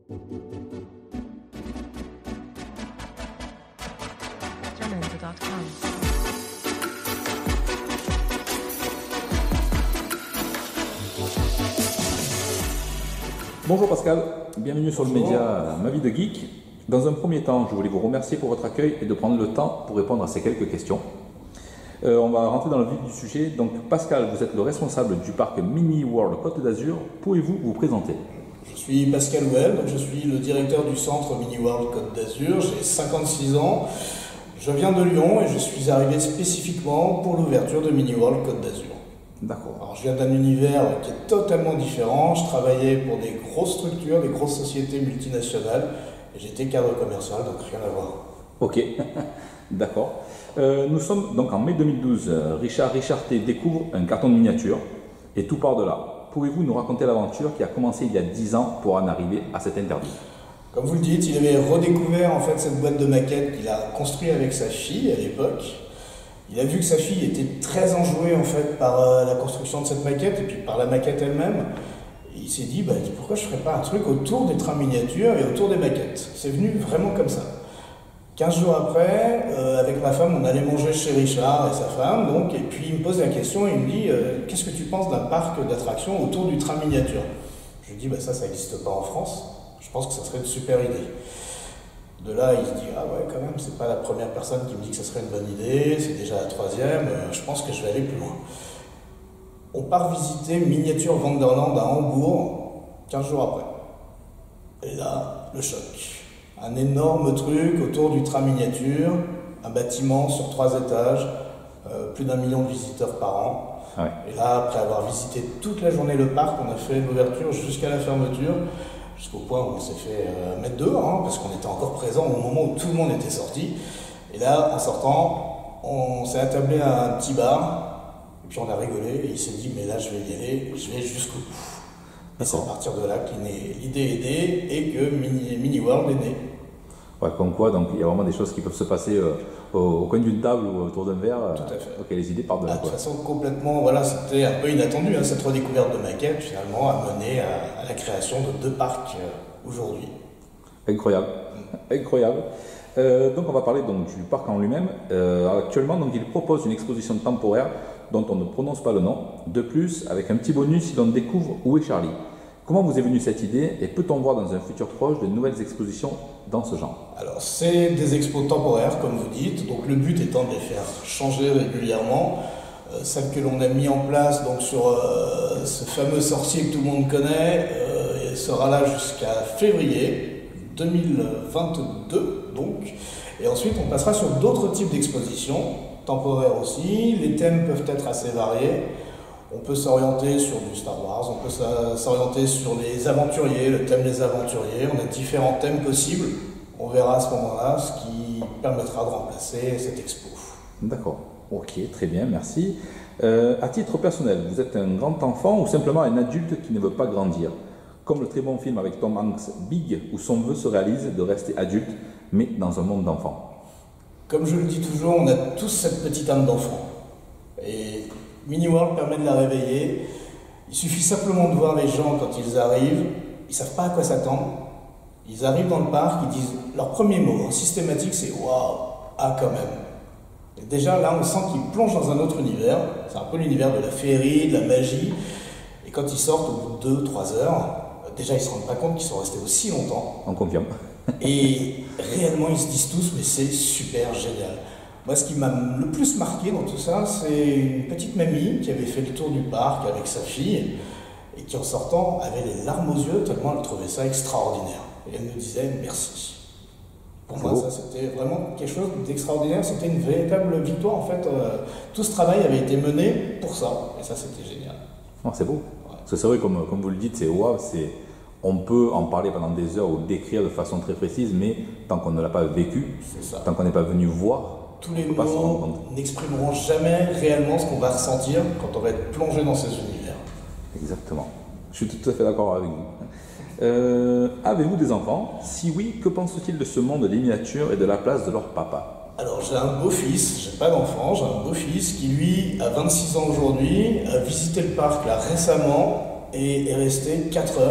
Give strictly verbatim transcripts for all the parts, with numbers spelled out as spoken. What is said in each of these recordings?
Bonjour Pascal, bienvenue sur le Bonjour. média Ma vie de geek. Dans un premier temps, je voulais vous remercier pour votre accueil et de prendre le temps pour répondre à ces quelques questions. Euh, on va rentrer dans le vif du sujet. Donc Pascal, vous êtes le responsable du parc Mini World Côte d'Azur. Pouvez-vous vous présenter? Je suis Pascal Houel, donc je suis le directeur du centre Mini World Côte d'Azur. J'ai cinquante-six ans, je viens de Lyon et je suis arrivé spécifiquement pour l'ouverture de Mini World Côte d'Azur. D'accord. Alors, je viens d'un univers qui est totalement différent. Je travaillais pour des grosses structures, des grosses sociétés multinationales. Et j'étais cadre commercial, donc rien à voir. Ok, d'accord. Euh, nous sommes donc en mai deux mille douze. Richard Richarté découvre un carton de miniature et tout part de là. Pouvez-vous nous raconter l'aventure qui a commencé il y a dix ans pour en arriver à cet interdit? Comme vous le dites, il avait redécouvert en fait cette boîte de maquettes qu'il a construite avec sa fille à l'époque. Il a vu que sa fille était très enjouée en fait par euh, la construction de cette maquette et puis par la maquette elle-même. Et il s'est dit, bah, pourquoi je ne ferais pas un truc autour des trains miniatures et autour des maquettes? C'est venu vraiment comme ça. quinze jours après, euh, avec ma femme, on allait manger chez Richard et sa femme, donc, et puis il me pose la question et il me dit, euh, qu'est-ce que tu penses d'un parc d'attractions autour du train miniature? Je lui dis, bah, ça, ça n'existe pas en France. Je pense que ça serait une super idée. De là, il se dit, ah ouais, quand même, c'est pas la première personne qui me dit que ce serait une bonne idée, c'est déjà la troisième, euh, je pense que je vais aller plus loin. On part visiter Miniature Wonderland à Hambourg, quinze jours après. Et là, le choc. Un énorme truc autour du train miniature, un bâtiment sur trois étages, euh, plus d'un million de visiteurs par an. Ouais. Et là, après avoir visité toute la journée le parc, on a fait l'ouverture jusqu'à la fermeture. Jusqu'au point où on s'est fait euh, mettre dehors, hein, parce qu'on était encore présent au moment où tout le monde était sorti. Et là, en sortant, on s'est attablé à un petit bar, et puis on a rigolé, et il s'est dit, mais là, je vais y aller, je vais jusqu'au bout. Et c'est à partir de là que l'idée est née, et que Mini, Mini World est né. Ouais, comme quoi, donc il y a vraiment des choses qui peuvent se passer euh, au, au coin d'une table ou autour d'un verre. Tout à fait. Ok, les idées partent de là. Ah, de toute Quoi. façon, complètement, voilà, c'était un peu inattendu, hein, cette redécouverte de maquette, finalement, a mené à, à la création de deux parcs euh, aujourd'hui. Incroyable, incroyable. Euh, donc on va parler donc du parc en lui-même. Euh, actuellement, donc il propose une exposition temporaire dont on ne prononce pas le nom. De plus, avec un petit bonus, si l'on découvre où est Charlie. Comment vous est venue cette idée et peut-on voir dans un futur proche de nouvelles expositions dans ce genre? Alors, c'est des expos temporaires, comme vous dites, donc le but étant de les faire changer régulièrement. Euh, celle que l'on a mis en place donc, sur euh, ce fameux sorcier que tout le monde connaît euh, sera là jusqu'à février deux mille vingt-deux. Donc. Et ensuite, on passera sur d'autres types d'expositions, temporaires aussi. Les thèmes peuvent être assez variés. On peut s'orienter sur du Star Wars, on peut s'orienter sur les aventuriers, le thème des aventuriers. On a différents thèmes possibles. On verra à ce moment-là ce qui permettra de remplacer cette expo. D'accord, ok, très bien, merci. Euh, à titre personnel, vous êtes un grand enfant ou simplement un adulte qui ne veut pas grandir? Comme le très bon film avec Tom Hanks, Big, où son vœu se réalise de rester adulte, mais dans un monde d'enfants. Comme je le dis toujours, on a tous cette petite âme d'enfant. Et Mini World permet de la réveiller. Il suffit simplement de voir les gens quand ils arrivent. Ils ne savent pas à quoi s'attendre. Ils arrivent dans le parc, ils disent leur premier mot en systématique, c'est waouh, ah quand même. Et déjà là, on sent qu'ils plongent dans un autre univers. C'est un peu l'univers de la féerie, de la magie. Et quand ils sortent au bout de deux trois heures, déjà ils ne se rendent pas compte qu'ils sont restés aussi longtemps. On confirme. Et réellement, ils se disent tous, mais c'est super génial. Moi, ce qui m'a le plus marqué dans tout ça, c'est une petite mamie qui avait fait le tour du parc avec sa fille et qui, en sortant, avait les larmes aux yeux tellement elle trouvait ça extraordinaire. Et elle me disait merci. Pour moi, ça, c'était vraiment quelque chose d'extraordinaire. C'était une véritable victoire. En fait, euh, tout ce travail avait été mené pour ça. Et ça, c'était génial. Oh, c'est beau. Ouais. Parce que c'est vrai, comme, comme vous le dites, c'est waouh, c'est... On peut en parler pendant des heures ou décrire de façon très précise, mais tant qu'on ne l'a pas vécu, tant qu'on n'est pas venu voir, tous les mots n'exprimeront jamais réellement ce qu'on va ressentir quand on va être plongé dans ces univers. Exactement. Je suis tout à fait d'accord avec vous. Euh, Avez-vous des enfants? Si oui, que pensent-ils de ce monde des miniatures et de la place de leur papa? Alors j'ai un beau-fils, j'ai pas d'enfant, j'ai un beau-fils qui lui a vingt-six ans aujourd'hui, a visité le parc là récemment et est resté quatre heures en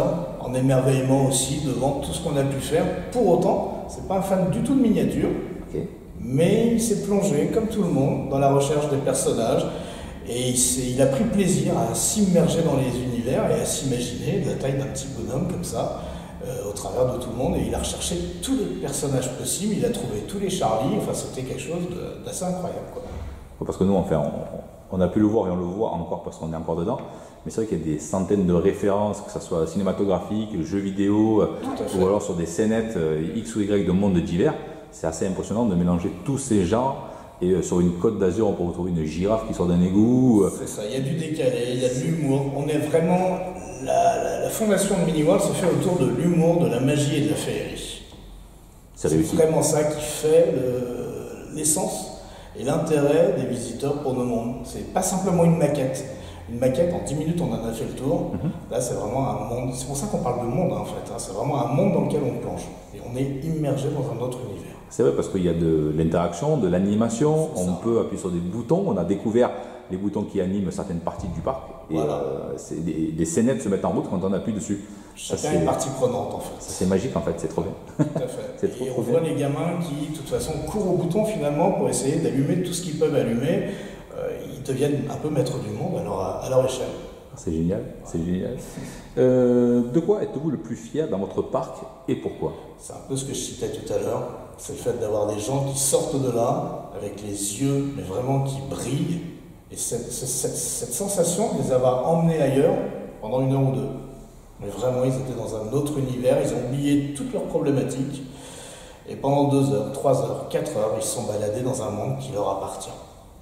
en émerveillement aussi devant tout ce qu'on a pu faire. Pour autant, c'est pas un fan du tout de miniature, okay. mais il s'est plongé, comme tout le monde, dans la recherche des personnages. Et il, il a pris plaisir à s'immerger dans les univers et à s'imaginer de la taille d'un petit bonhomme comme ça, euh, au travers de tout le monde. Et il a recherché tous les personnages possibles, il a trouvé tous les Charlie. Enfin, c'était quelque chose d'assez incroyable, quoi. Parce que nous, enfin, on, on a pu le voir et on le voit encore parce qu'on est encore dedans. Mais c'est vrai qu'il y a des centaines de références, que ce soit cinématographique, jeux vidéo, ou alors sur des scénettes X ou Y de mondes divers. C'est assez impressionnant de mélanger tous ces genres. Et euh, sur une côte d'Azur, on peut retrouver une girafe qui sort d'un égout. C'est ça, il y a du décalé, il y a de l'humour. On est vraiment. La, la, la fondation de Mini-World se fait autour de l'humour, de la magie et de la féerie. C'est vraiment ça qui fait l'essence le, et l'intérêt des visiteurs pour nos mondes. C'est pas simplement une maquette. Une maquette, en dix minutes, on en a fait le tour. Mm-hmm. Là, c'est vraiment un monde. C'est pour ça qu'on parle de monde, hein, en fait. Hein. C'est vraiment un monde dans lequel on plonge. Et on est immergé dans un autre univers. C'est vrai parce qu'il y a de l'interaction, de l'animation, on peut appuyer sur des boutons, on a découvert les boutons qui animent certaines parties du parc et voilà. euh, des, des scénettes se mettent en route quand on appuie dessus. Chacun est partie prenante en fait. C'est magique en fait, c'est trop bien. Tout à fait. trop, et trop on bien. voit les gamins qui de toute façon courent au bouton finalement pour essayer d'allumer tout ce qu'ils peuvent allumer. Euh, ils deviennent un peu maîtres du monde à leur, à leur échelle. C'est génial, c'est génial. Euh, de quoi êtes-vous le plus fier dans votre parc et pourquoi? C'est un peu ce que je citais tout à l'heure, c'est le fait d'avoir des gens qui sortent de là avec les yeux, mais vraiment qui brillent. Et cette, cette, cette sensation de les avoir emmenés ailleurs pendant une heure ou deux. Mais vraiment, ils étaient dans un autre univers, ils ont oublié toutes leurs problématiques. Et pendant deux heures, trois heures, quatre heures, ils se sont baladés dans un monde qui leur appartient.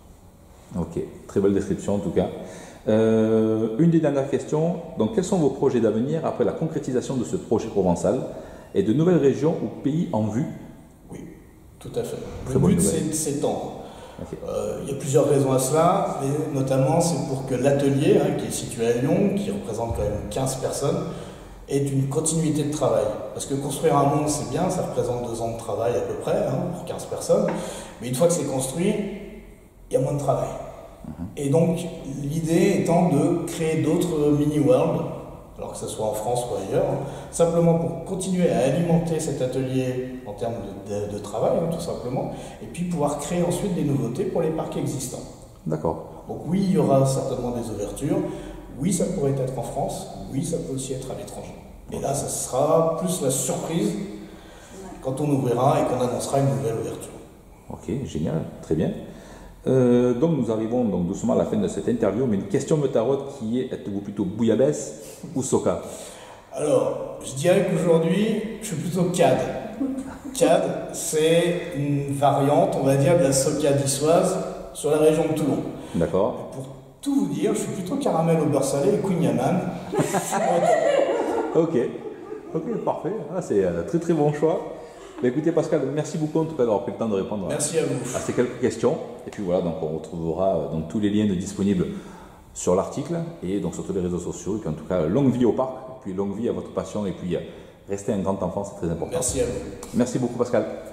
Ok, très belle description en tout cas. Euh, une des dernières questions, donc quels sont vos projets d'avenir après la concrétisation de ce projet provençal et de nouvelles régions ou pays en vue? Oui, tout à fait. Très le but c'est de s'étendre. Okay. Euh, il y a plusieurs raisons à cela, mais notamment c'est pour que l'atelier, hein, qui est situé à Lyon, qui représente quand même quinze personnes, ait une continuité de travail. Parce que construire un monde c'est bien, ça représente deux ans de travail à peu près, hein, pour quinze personnes, mais une fois que c'est construit, il y a moins de travail. Et donc, l'idée étant de créer d'autres mini-worlds, alors que ce soit en France ou ailleurs, simplement pour continuer à alimenter cet atelier en termes de, de, de travail, hein, tout simplement, et puis pouvoir créer ensuite des nouveautés pour les parcs existants. D'accord. Donc oui, il y aura certainement des ouvertures, oui, ça pourrait être en France, oui, ça peut aussi être à l'étranger. Et là, ça sera plus la surprise quand on ouvrira et qu'on annoncera une nouvelle ouverture. Ok, génial, très bien. Euh, donc nous arrivons donc doucement à la fin de cette interview, mais une question me taraude qui est: êtes-vous plutôt bouillabaisse ou soca? Alors, je dirais qu'aujourd'hui, je suis plutôt C A D. C A D, c'est une variante, on va dire, de la soca d'Issoise sur la région de Toulon. D'accord. Pour tout vous dire, je suis plutôt caramel au beurre salé et Kouign-Amann. Ok, ok, parfait. Ah, c'est un très très bon choix. Mais écoutez Pascal, merci beaucoup en tout cas d'avoir pris le temps de répondre merci à, vous. à ces quelques questions. Et puis voilà, donc on retrouvera donc tous les liens disponibles sur l'article et donc sur tous les réseaux sociaux. Et puis en tout cas, longue vie au parc, et puis longue vie à votre passion, et puis rester un grand enfant, c'est très important. Merci à vous. Merci beaucoup Pascal.